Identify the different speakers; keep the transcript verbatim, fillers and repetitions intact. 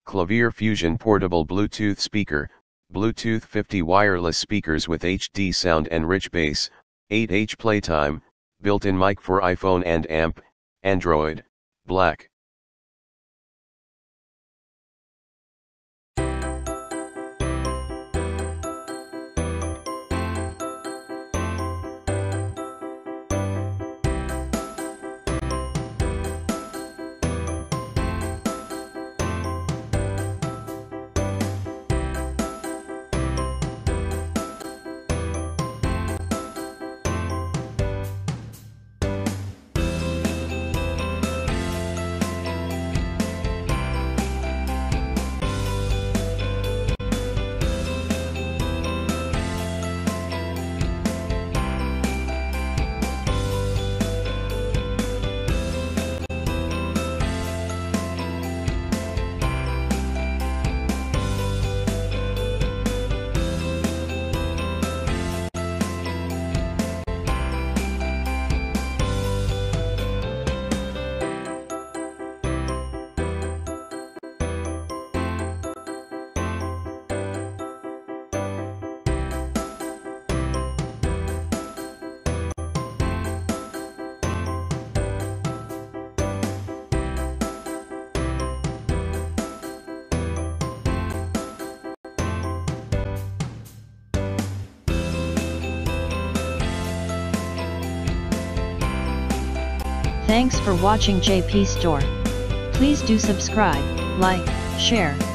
Speaker 1: Clavier Fusion Portable Bluetooth Speaker, Bluetooth fifty wireless speakers with H D sound and rich bass, eight H Playtime, built-in mic for iPhone and amp, Android, black.
Speaker 2: Thanks for watching J P Store. Please do subscribe, like, share,